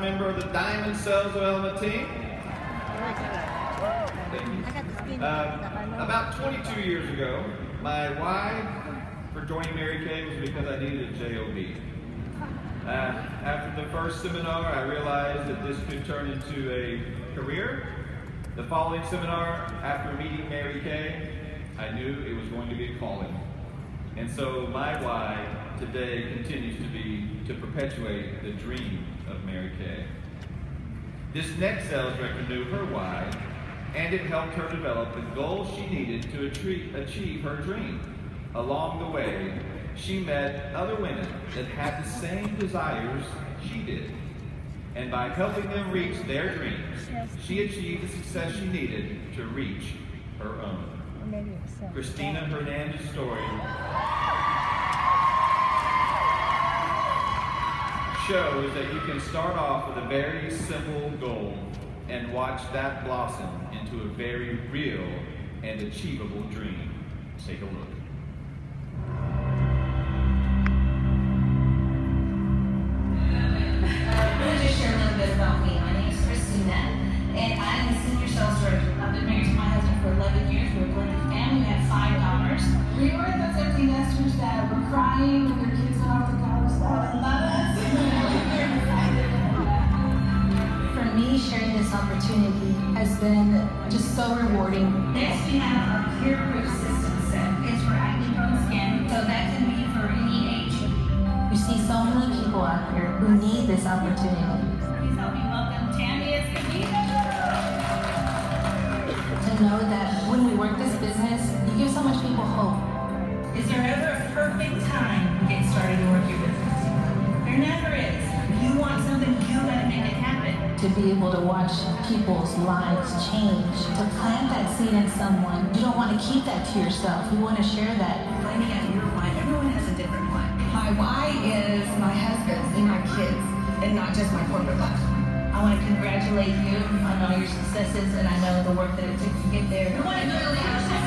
member of the Diamond Sales Development team. About 22 years ago, my why for joining Mary Kay was because I needed a job. After the first seminar, I realized that this could turn into a career. The following seminar, after meeting Mary Kay, I knew it was going to be a calling. And so my why today continues to be to perpetuate the dream of Mary Kay. This next sales director knew her why, and it helped her develop the goals she needed to achieve her dream. Along the way, she met other women that had the same desires she did. And by helping them reach their dreams, she achieved the success she needed to reach her own. Cristina Hernandez's story shows that you can start off with a very simple goal and watch that blossom into a very real and achievable dream. Take a look. I'm going to just share a little bit about me. My name is Cristina, and I'm the senior sales director. I've been married to my husband for 11 years. We're a blended family. We have 5 daughters. We were those empty nesters that were crying when their kids went off to college. Love us. For me, sharing this opportunity has been just so rewarding. Next, we have our peer-proof system set. It's for acne-prone skin, so that can be for any age. We see so many people out here who need this opportunity. Please help me welcome Tammy Escondido. To know that when we work this business, you give so much people hope. Is there ever a perfect time to get started to work your business? There never is. If you want something, you gotta make it happen. To be able to watch people's lives change, to plant that seed in someone, you don't want to keep that to yourself. You want to share that. Finding out your why. Everyone has a different why. My why is my husband and my kids, and not just my corporate life. I want to congratulate you on all your successes, and I know the work that it took to get there. I want to